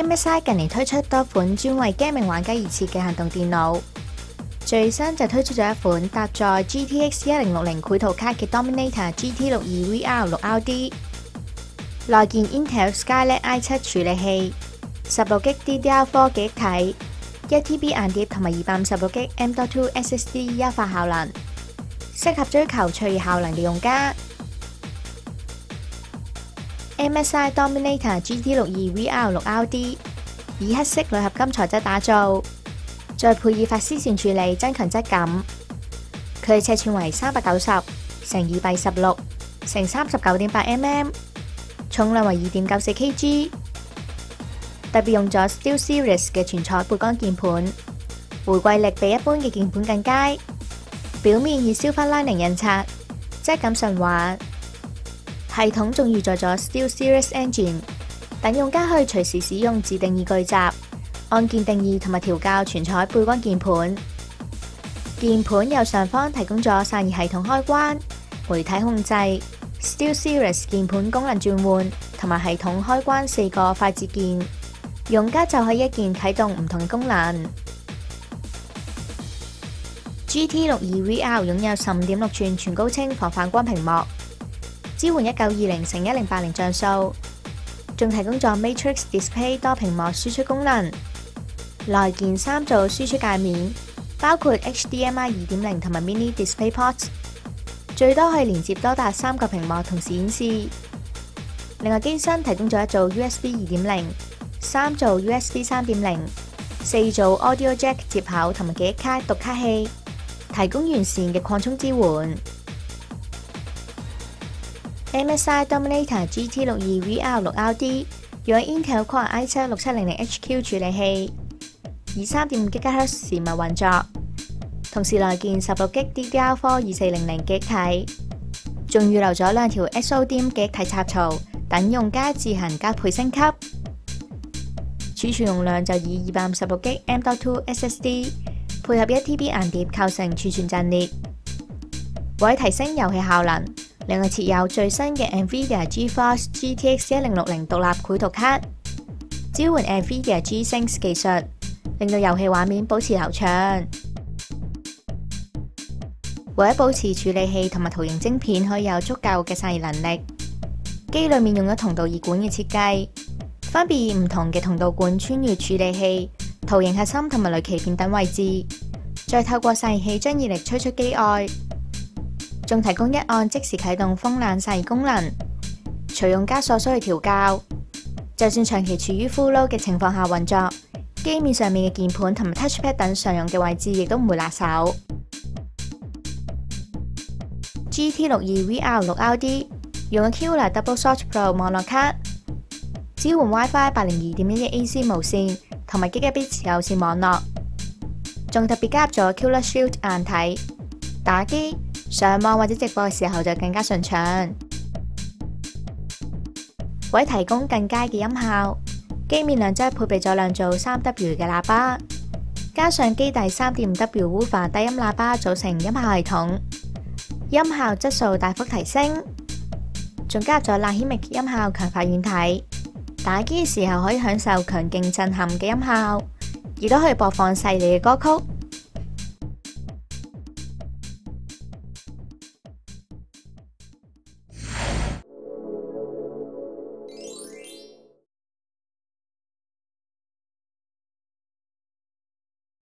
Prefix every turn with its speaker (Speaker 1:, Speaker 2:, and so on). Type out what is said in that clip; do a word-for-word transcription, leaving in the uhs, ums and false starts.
Speaker 1: M S I 近年推出多款專為 gaming 玩家而設嘅行動電腦，最新就推出咗一款搭載 G T X 一零六零繪圖卡嘅 Dominator G T 六二 V R 六 R D， 內建 Intel Skylake i 七 處理器，十六 G D D R 四 記憶體，一 T B 硬碟同埋二百五十六 G M dot 二 S S D 優化效能，適合追求脆效能嘅用家。M S I Dominator G T 六二 V R 六 R D 以黑色鋁合金材質打造，再配以法絲線處理，增強質感。佢嘅尺寸為三百九十乘二百二十六乘三十九點八 mm， 重量為二點九四 kg。特別用咗 SteelSeries 嘅全彩背光鍵盤，回饋力比一般嘅鍵盤更佳。表面以 Silver Lining 印刷，質感順滑。系統仲預載咗 SteelSeries Engine， 等用家可以隨時使用自定義巨集、按鍵定義同埋調校全彩背光鍵盤。鍵盤右上方提供咗散熱系統開關、媒體控制、SteelSeries 鍵盤功能轉換同埋系統開關四個快捷鍵，用家就可以一鍵啟動唔同嘅功能。G T 六二 V R 擁有十五點六寸全高清防反光屏幕，支援一九二零乘一零八零像素，仲提供咗 Matrix Display 多屏幕輸出功能，內建三組輸出界面，包括 H D M I 二點零 同埋 Mini Display Ports， 最多可以連接多達三個屏幕同時顯示。另外機身提供咗一組 U S B 二點零、三組 U S B 三點零、四組 Audio Jack 接口同埋記憶卡讀卡器，提供完善嘅擴充支援。M S I Dominator G T 六二 V R 六 R D 用 Intel Core i 七 六七零零 H Q 處理器，以 三點五 GHz 時脈運作，同時內建十六 G D D R 四 二四零零記憶體，仲預留咗兩條 S O D I M 記憶體插槽，等用家自行加配升級。儲存容量就以二百五十六 G M dot 二 S S D 配合一 T B 硬碟構成儲存陣列。為提升遊戲效能，另外設有最新嘅 NVIDIA GeForce G T X 一零六零獨立繪圖卡，支援 NVIDIA G-Sync 技術，令到遊戲畫面保持流暢。為咗保持處理器同埋圖形晶片可以有足夠嘅散熱能力，機裏面用咗同道熱管嘅設計，分別以唔同嘅同道管穿越處理器、圖形核心同埋濾棋片等位置，再透過散熱器將熱力吹出機外。仲提供一按即時啟動風冷散熱功能，隨用家所需去調校。就算長期處於 full load 嘅情況下運作，機面上面嘅鍵盤同埋 touchpad 等常用嘅位置亦都唔會辣手。G T 六二 V R 六 R D 用咗 Killer Double Shot Pro 網絡卡，支援 WiFi 八零二點一億 A C 無線同埋 Gigabit 有線網絡，仲特別加入咗 Killer Shield 硬體，打機、上網或者直播嘅時候就更加順暢。為提供更佳嘅音效，機面兩側配備咗兩組 三 W 嘅喇叭，加上機底 三點五 W Woofer 低音喇叭組成音效系統，音效質素大幅提升。仲加入咗 Lahimic 音效強化軟體，打機嘅時候可以享受強勁震撼嘅音效，亦都可以播放細膩嘅歌曲。